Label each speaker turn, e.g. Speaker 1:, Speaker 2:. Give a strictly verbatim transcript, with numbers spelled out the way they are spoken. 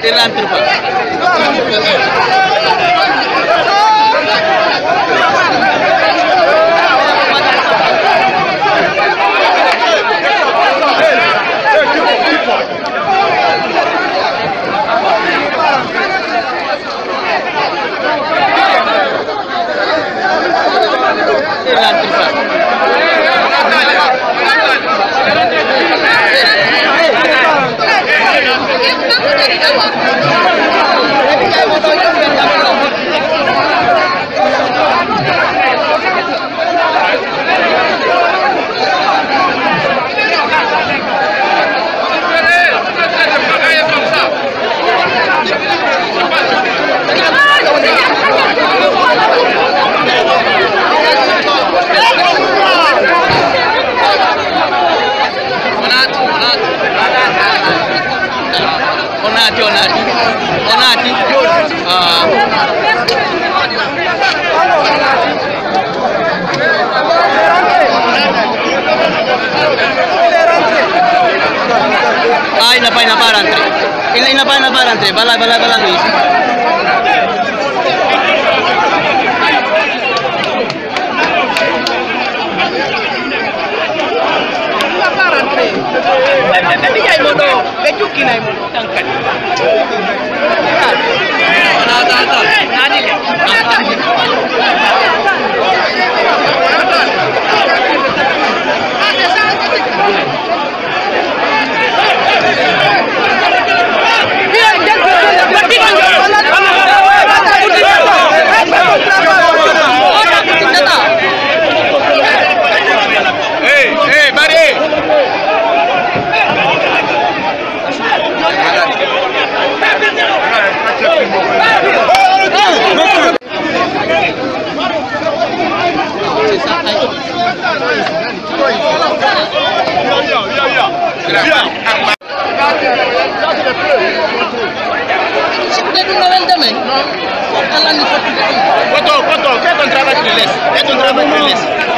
Speaker 1: Il rentre pas. Il rentre pas. Onati, onati, onati. Ah. Ah, il n'a pas, il n'a pas rentré. Il n'a pas, il n'a pas rentré. Voilà, voilà, voilà, Luis. Tapi jai mono, kecuki nai mono tangkat. Ada ada, nadi le. Hey, hey, Bari. Foto, foto, fais ton travail sur les laisse. Fais ton travail sur les laisse.